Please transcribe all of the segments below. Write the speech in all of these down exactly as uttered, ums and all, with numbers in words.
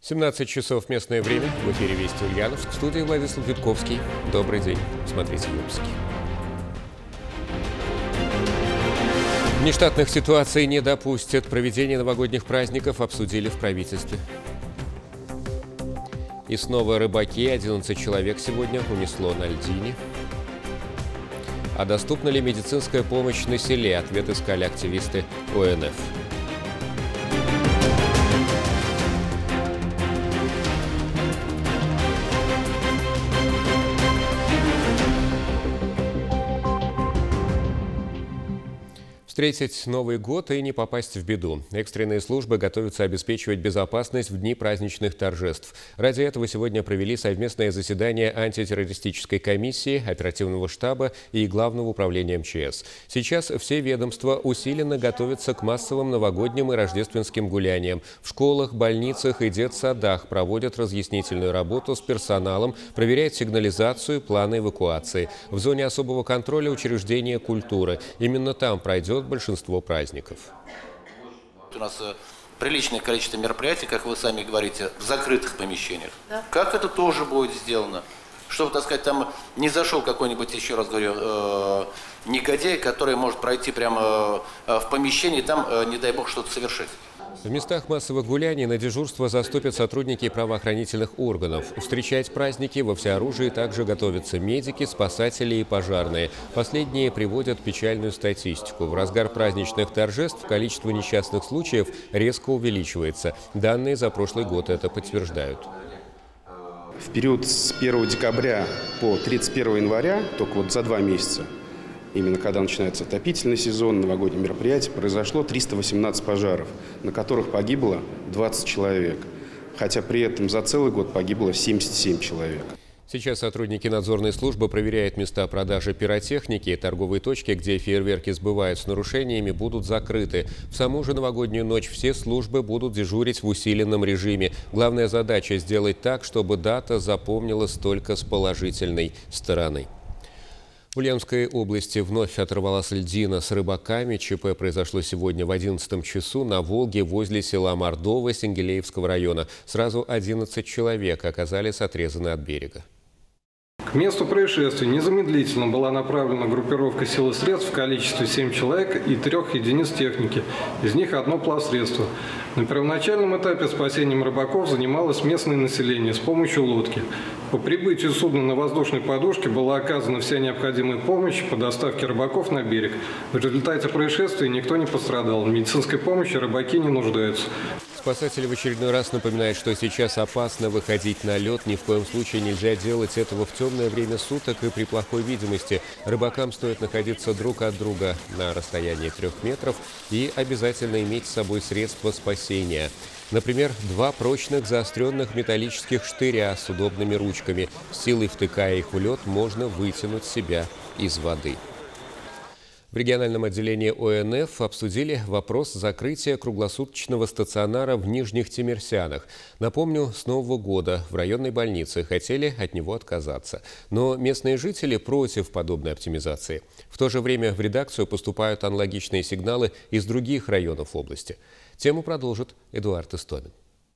семнадцать часов местное время. В эфире Вести Ульяновск. В студии Владислав Витковский. Добрый день. Смотрите выпуски. Внештатных ситуаций не допустят. Проведение новогодних праздников обсудили в правительстве. И снова рыбаки. одиннадцать человек сегодня унесло на льдине. А доступна ли медицинская помощь на селе? Ответ искали активисты О Эн Эф. Встретить Новый год и не попасть в беду. Экстренные службы готовятся обеспечивать безопасность в дни праздничных торжеств. Ради этого сегодня провели совместное заседание антитеррористической комиссии, оперативного штаба и Главного управления Эм Че Эс. Сейчас все ведомства усиленно готовятся к массовым новогодним и рождественским гуляниям. В школах, больницах и детсадах проводят разъяснительную работу с персоналом, проверяют сигнализацию, планы эвакуации. В зоне особого контроля учреждения культуры. Именно там пройдет большинство праздников. У нас приличное количество мероприятий, как вы сами говорите, в закрытых помещениях. Да. Как это тоже будет сделано? Чтобы, так сказать, там не зашел какой-нибудь, еще раз говорю, э, негодяй, который может пройти прямо э, в помещении и там, э, не дай бог, что-то совершить. В местах массовых гуляний на дежурство заступят сотрудники правоохранительных органов. Встречать праздники во всеоружии также готовятся медики, спасатели и пожарные. Последние приводят печальную статистику. В разгар праздничных торжеств количество несчастных случаев резко увеличивается. Данные за прошлый год это подтверждают. В период с первого декабря по тридцать первого января, только вот за два месяца, именно когда начинается отопительный сезон, новогодние мероприятия, произошло триста восемнадцать пожаров, на которых погибло двадцать человек. Хотя при этом за целый год погибло семьдесят семь человек. Сейчас сотрудники надзорной службы проверяют места продажи пиротехники. Торговые точки, где фейерверки сбывают с нарушениями, будут закрыты. В саму же новогоднюю ночь все службы будут дежурить в усиленном режиме. Главная задача – сделать так, чтобы дата запомнилась только с положительной стороны. В Ульяновской области вновь оторвалась льдина с рыбаками. Че Пэ произошло сегодня в одиннадцатом часу на Волге возле села Мордово Сенгелеевского района. Сразу одиннадцать человек оказались отрезаны от берега. К месту происшествия незамедлительно была направлена группировка сил и средств в количестве семь человек и трех единиц техники. Из них одно плавсредство. На первоначальном этапе спасением рыбаков занималось местное население с помощью лодки. По прибытию судна на воздушной подушке была оказана вся необходимая помощь по доставке рыбаков на берег. В результате происшествия никто не пострадал. В медицинской помощи рыбаки не нуждаются. Спасатели в очередной раз напоминают, что сейчас опасно выходить на лед. Ни в коем случае нельзя делать этого в темное время суток и при плохой видимости. Рыбакам стоит находиться друг от друга на расстоянии трех метров и обязательно иметь с собой средства спасения. Например, два прочных заостренных металлических штыря с удобными ручками. Силой втыкая их в лед, можно вытянуть себя из воды. В региональном отделении О Эн Эф обсудили вопрос закрытия круглосуточного стационара в Нижних Темирсянах. Напомню, с Нового года в районной больнице хотели от него отказаться. Но местные жители против подобной оптимизации. В то же время в редакцию поступают аналогичные сигналы из других районов области. Тему продолжит Эдуард Истомин.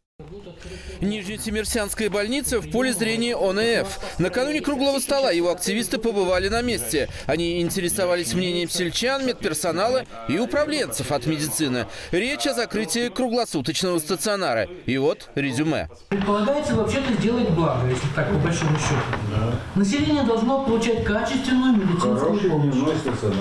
Нижнетемирсянская больница в поле зрения О Эн Эф. Накануне круглого стола его активисты побывали на месте. Они интересовались мнением сельчан, медперсонала и управленцев от медицины. Речь о закрытии круглосуточного стационара. И вот резюме. Предполагается вообще-то сделать благо, если так по большому счету. Да. Население должно получать качественную медицинскую помощь.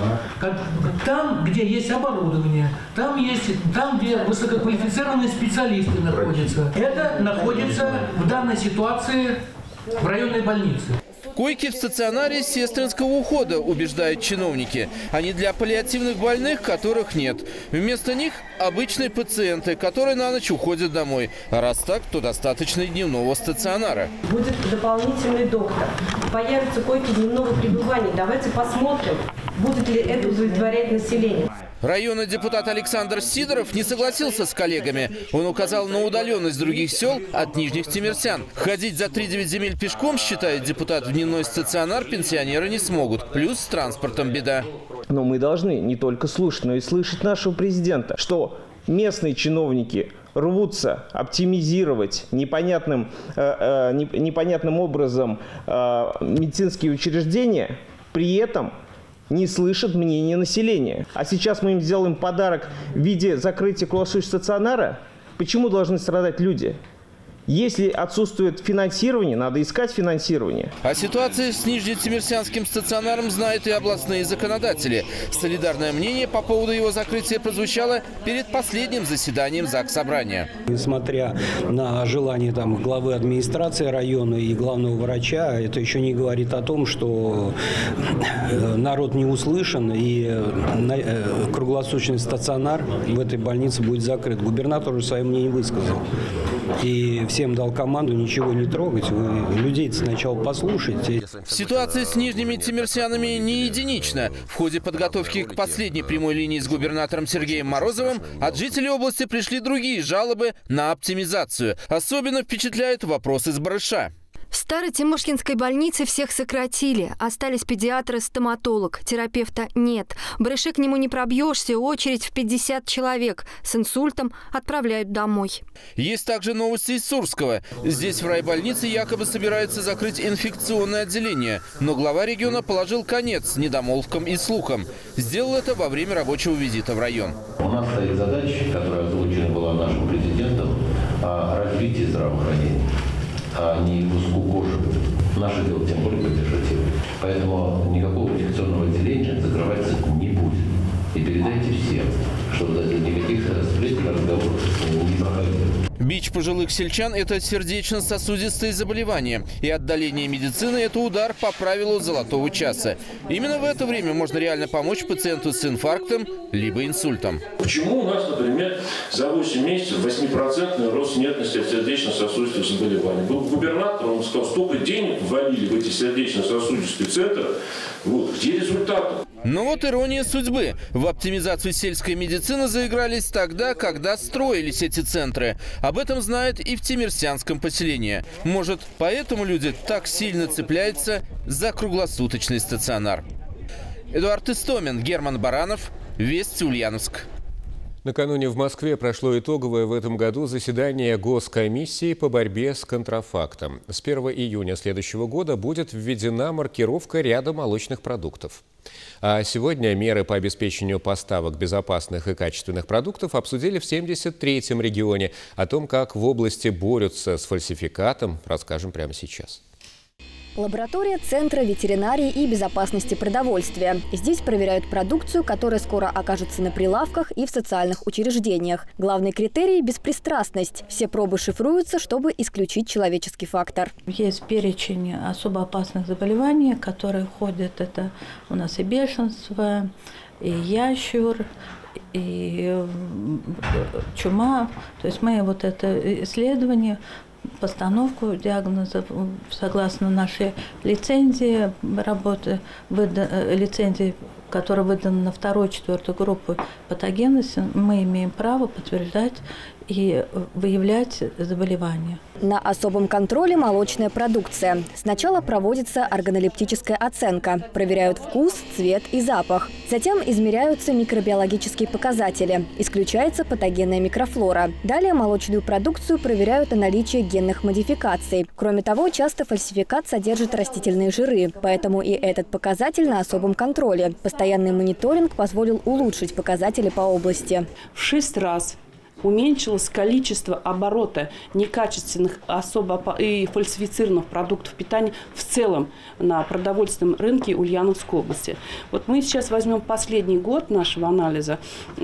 Там, где есть оборудование, там, есть, там где высококвалифицированные специалисты находятся. Это находится в данной ситуации в районной больнице. Койки в стационаре сестринского ухода, убеждают чиновники. Они для паллиативных больных, которых нет. Вместо них обычные пациенты, которые на ночь уходят домой. А раз так, то достаточно дневного стационара. Будет дополнительный доктор. Появятся койки дневного пребывания. Давайте посмотрим, будет ли это удовлетворять население. Районный депутат Александр Сидоров не согласился с коллегами. Он указал на удаленность других сел от Нижних Темирсян. Ходить за три-девять земель пешком, считает депутат, в дневной стационар пенсионеры не смогут. Плюс с транспортом беда. Но мы должны не только слушать, но и слышать нашего президента, что местные чиновники рвутся оптимизировать непонятным, э, э, непонятным образом э, медицинские учреждения, при этом не слышат мнения населения. А сейчас мы им сделаем подарок в виде закрытия круглосуточного стационара. Почему должны страдать люди? Если отсутствует финансирование, надо искать финансирование. О ситуации с Нижнетимирсянским стационаром знают и областные законодатели. Солидарное мнение по поводу его закрытия прозвучало перед последним заседанием Заксобрания. Несмотря на желание там, главы администрации района и главного врача, это еще не говорит о том, что народ не услышан и круглосуточный стационар в этой больнице будет закрыт. Губернатор уже свое мнение высказал. И всем дал команду ничего не трогать. Вы людей сначала послушайте. Ситуация с нижними тимирсянами не единична. В ходе подготовки к последней прямой линии с губернатором Сергеем Морозовым от жителей области пришли другие жалобы на оптимизацию. Особенно впечатляют вопросы с Барыша. В Старо-Тимошкинской больнице всех сократили. Остались педиатр и стоматолог. Терапевта нет. В Барыше к нему не пробьешься. Очередь в пятьдесят человек. С инсультом отправляют домой. Есть также новости из Сурского. Здесь в райбольнице якобы собираются закрыть инфекционное отделение. Но глава региона положил конец недомолвкам и слухам. Сделал это во время рабочего визита в район. У нас стоит задача, которая озвучена была нашим президентом, о развитии здравоохранения, а не куску кожи. Наше дело тем более поддержать его. Поэтому никакого инфекционного отделения закрываться не будет. И передайте всем, чтобы никаких сплетен разговоров не проходило. Бич пожилых сельчан – это сердечно-сосудистые заболевания. И отдаление медицины – это удар по правилу золотого часа. Именно в это время можно реально помочь пациенту с инфарктом либо инсультом. Почему у нас, например, за восемь месяцев восьмипроцентный рост смертности от сердечно-сосудистых заболеваний? Был губернатор, он сказал, столько денег ввалили в эти сердечно-сосудистые центры. Вот, где результаты? Но вот ирония судьбы. В оптимизацию сельской медицины заигрались тогда, когда строились эти центры. Об этом знают и в Тимирсянском поселении. Может, поэтому люди так сильно цепляются за круглосуточный стационар. Эдуард Истомин, Герман Баранов, Вести, Ульяновск. Накануне в Москве прошло итоговое в этом году заседание Госкомиссии по борьбе с контрафактом. С первого июня следующего года будет введена маркировка ряда молочных продуктов. А сегодня меры по обеспечению поставок безопасных и качественных продуктов обсудили в семьдесят третьем регионе. О том, как в области борются с фальсификатом, расскажем прямо сейчас. Лаборатория Центра ветеринарии и безопасности продовольствия. Здесь проверяют продукцию, которая скоро окажется на прилавках и в социальных учреждениях. Главный критерий – беспристрастность. Все пробы шифруются, чтобы исключить человеческий фактор. Есть перечень особо опасных заболеваний, которые входят. Это у нас и бешенство, и ящур, и чума. То есть мы вот это исследование, постановку диагнозов согласно нашей лицензии работы, лицензии, которая выдана на вторую, четвертую группу патогенности, мы имеем право подтверждать и выявлять заболевания. На особом контроле молочная продукция. Сначала проводится органолептическая оценка. Проверяют вкус, цвет и запах. Затем измеряются микробиологические показатели. Исключается патогенная микрофлора. Далее молочную продукцию проверяют на наличие генных модификаций. Кроме того, часто фальсификат содержит растительные жиры. Поэтому и этот показатель на особом контроле. Постоянный мониторинг позволил улучшить показатели по области. В шесть раз уменьшилось количество оборота некачественных особо и фальсифицированных продуктов питания в целом на продовольственном рынке Ульяновской области. Вот мы сейчас возьмем последний год нашего анализа,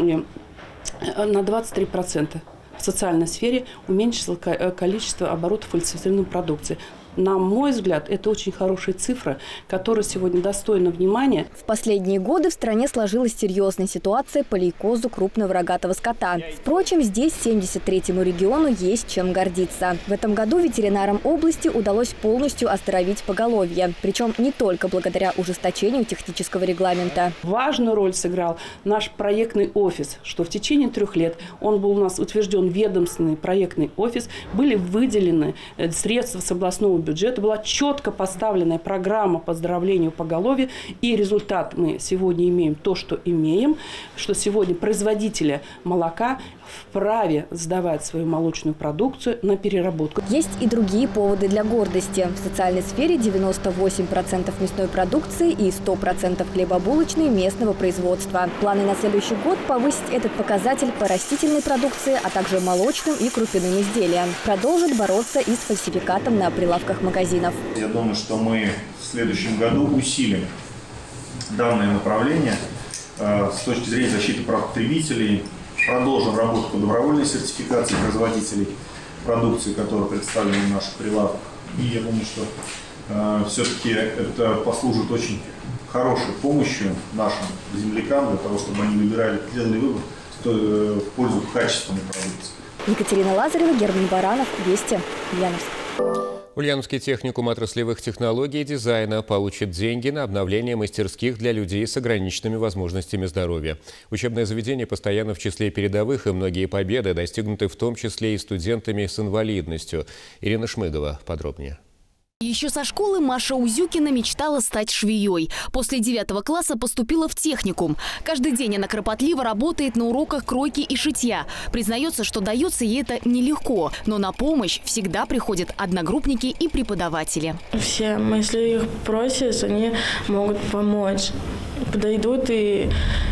на двадцать три процента в социальной сфере уменьшилось количество оборотов фальсифицированной продукции. На мой взгляд, это очень хорошая цифра, которая сегодня достойна внимания. В последние годы в стране сложилась серьезная ситуация по лейкозу крупного рогатого скота. Впрочем, здесь семьдесят третьему региону есть чем гордиться. В этом году ветеринарам области удалось полностью оздоровить поголовье. Причем не только благодаря ужесточению технического регламента. Важную роль сыграл наш проектный офис, что в течение трех лет он был у нас утвержден ведомственный проектный офис, были выделены средства с областного бюджета, была четко поставленная программа по оздоровлению поголовья, и результат мы сегодня имеем то, что имеем, что сегодня производители молока вправе сдавать свою молочную продукцию на переработку. Есть и другие поводы для гордости. В социальной сфере девяносто восемь процентов мясной продукции и сто процентов хлебобулочной местного производства. Планы на следующий год – повысить этот показатель по растительной продукции, а также молочным и крупяным изделиям. Продолжит бороться и с фальсификатом на прилавках магазинов. Я думаю, что мы в следующем году усилим данное направление э, с точки зрения защиты прав потребителей, продолжим работу по добровольной сертификации производителей продукции, которая представлена в наших прилавках. И я думаю, что э, все-таки это послужит очень хорошей помощью нашим землякам для того, чтобы они выбирали, делали выбор в пользу качественной продукции. Екатерина Лазарева, Герман Баранов, Вести, Ульяновск. Ульяновский техникум отраслевых технологий и дизайна получит деньги на обновление мастерских для людей с ограниченными возможностями здоровья. Учебное заведение постоянно в числе передовых, и многие победы достигнуты в том числе и студентами с инвалидностью. Ирина Шмыгова подробнее. Еще со школы Маша Узюкина мечтала стать швеей. После девятого класса поступила в техникум. Каждый день она кропотливо работает на уроках кройки и шитья. Признается, что дается ей это нелегко, но на помощь всегда приходят одногруппники и преподаватели. Все, если их просят, они могут помочь. Подойдут и,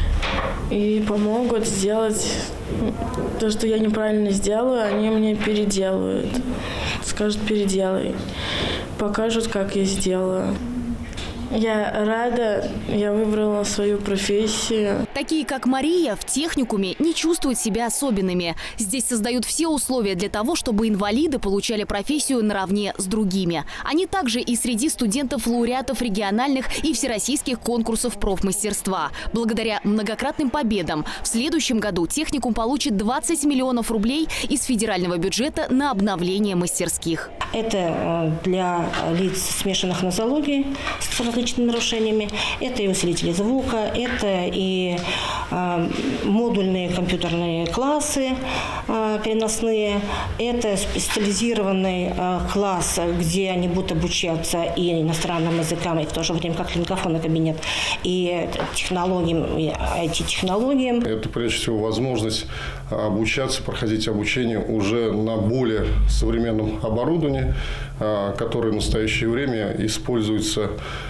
и помогут сделать то, что я неправильно сделаю, они мне переделают. Скажут, переделай. Покажут, как я сделаю. Я рада, я выбрала свою профессию. Такие, как Мария, в техникуме не чувствуют себя особенными. Здесь создают все условия для того, чтобы инвалиды получали профессию наравне с другими. Они также и среди студентов-лауреатов региональных и всероссийских конкурсов профмастерства. Благодаря многократным победам в следующем году техникум получит двадцать миллионов рублей из федерального бюджета на обновление мастерских. Это для лиц смешанных нозологий с различными нарушениями. Это и усилители звука, это и э, модульные компьютерные классы э, переносные, это специализированный э, класс, где они будут обучаться и иностранным языкам, и в то же время как лингофонный кабинет, и технологиям, и ай ти-технологиям. Это прежде всего возможность обучаться, проходить обучение уже на более современном оборудовании, которое в настоящее время используется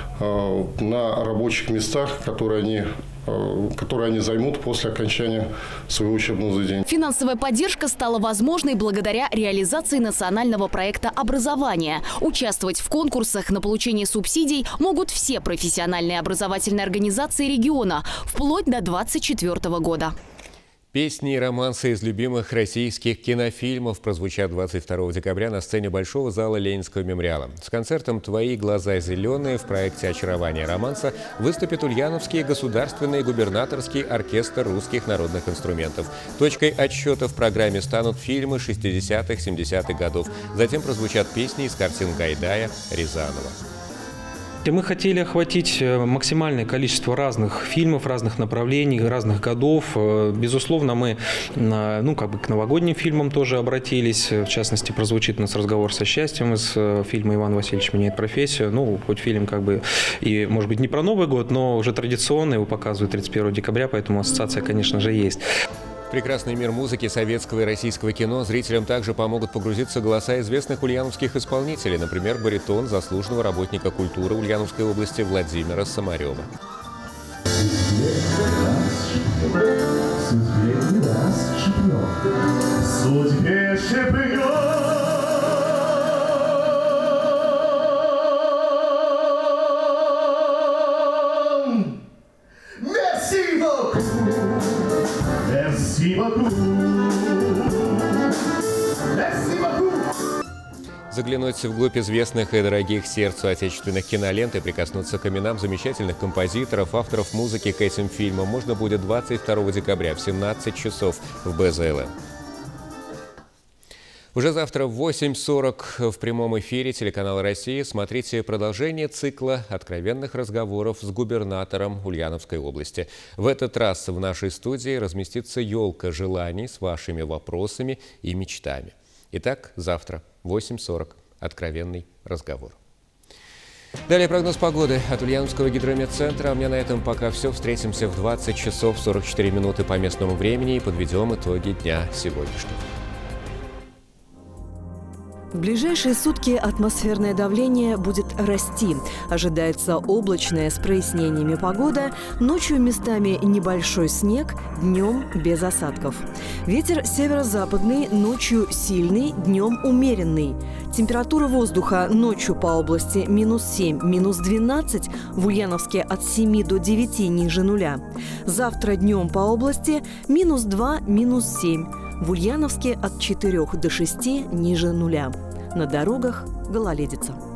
на рабочих местах, которые они, которые они займут после окончания своего учебного заведения. Финансовая поддержка стала возможной благодаря реализации национального проекта образования. Участвовать в конкурсах на получение субсидий могут все профессиональные образовательные организации региона, вплоть до две тысячи двадцать четвёртого года. Песни и романсы из любимых российских кинофильмов прозвучат двадцать второго декабря на сцене Большого зала Ленинского мемориала. С концертом «Твои глаза зеленые» в проекте «Очарование романса» выступит Ульяновский государственный губернаторский оркестр русских народных инструментов. Точкой отсчета в программе станут фильмы шестидесятых-семидесятых годов. Затем прозвучат песни из картин Гайдая, Рязанова. Мы хотели охватить максимальное количество разных фильмов, разных направлений, разных годов. Безусловно, мы ну, как бы к новогодним фильмам тоже обратились. В частности, прозвучит у нас разговор со счастьем из фильма «Иван Васильевич меняет профессию». Ну, хоть фильм как бы и, может быть, не про Новый год, но уже традиционно его показывают тридцать первого декабря, поэтому ассоциация, конечно же, есть. Прекрасный мир музыки советского и российского кино зрителям также помогут погрузиться голоса известных ульяновских исполнителей, например, баритон заслуженного работника культуры Ульяновской области Владимира Самарева. Заглянуть вглубь известных и дорогих сердцу отечественных кинолент и прикоснуться к именам замечательных композиторов, авторов музыки к этим фильмам можно будет двадцать второго декабря в семнадцать часов в бэ зэ эл эм. Уже завтра в восемь сорок в прямом эфире телеканала «Россия» смотрите продолжение цикла откровенных разговоров с губернатором Ульяновской области. В этот раз в нашей студии разместится елка желаний с вашими вопросами и мечтами. Итак, завтра в восемь сорок откровенный разговор. Далее прогноз погоды от Ульяновского гидрометцентра. У меня на этом пока все. Встретимся в двадцать часов сорок четыре минуты по местному времени и подведем итоги дня сегодняшнего. В ближайшие сутки атмосферное давление будет расти. Ожидается облачная с прояснениями погода. Ночью местами небольшой снег, днем без осадков. Ветер северо-западный, ночью сильный, днем умеренный. Температура воздуха ночью по области минус семь, минус двенадцать, в Ульяновске от семи до девяти ниже нуля. Завтра днем по области минус два, минус семь. В Ульяновске от четырёх до шести ниже нуля. На дорогах гололедица.